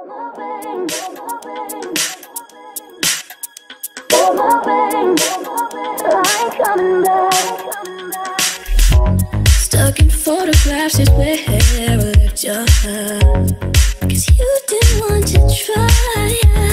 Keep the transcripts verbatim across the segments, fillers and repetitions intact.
Stuck in photographs is where I left your heart, 'cause you didn't want to try.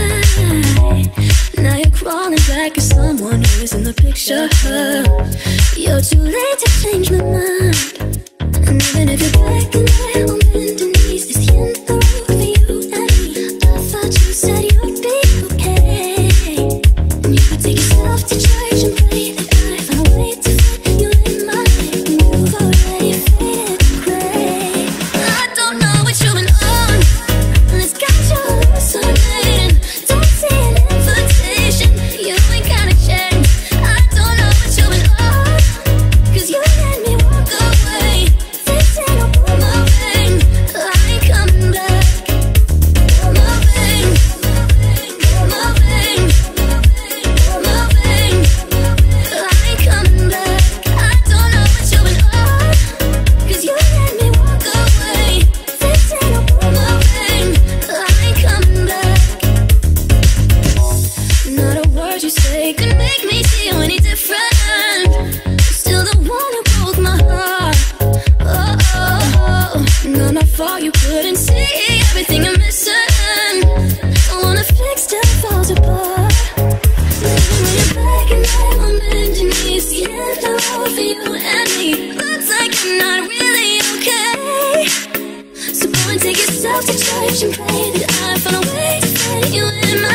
Now you're crawling back as someone who is in the picture. You're too late to change my mind. And even if you're back in my home underneath this end the road for you and me, I thought you said you'd be okay, and you could take yourself to church and pray that I find a way to fit you in my life. And you've already faded to gray. I don't know what you've been on, and it's got you hallucinating. Don't see an invitation, you ain't gonna change. I don't know what you've been on, 'cause you let me walk away. This ain't no boomerang, I ain't coming back. Boomerang, boomerang, boomerang, I ain't coming back. I don't know what you've been on, 'cause you let me walk away. This ain't no boomerang, I ain't coming back. Not a word you say could make me feel any different. Still the one who broke my heart. Oh, oh, oh. Not my fault you couldn't see everything I'm missing. Don't wanna fix till it falls apart. Even when you're back and I'm on bending knees, the end of all for you and me. Looks like I'm not really okay. So go and take yourself to church and pray that I find a way to fit you in my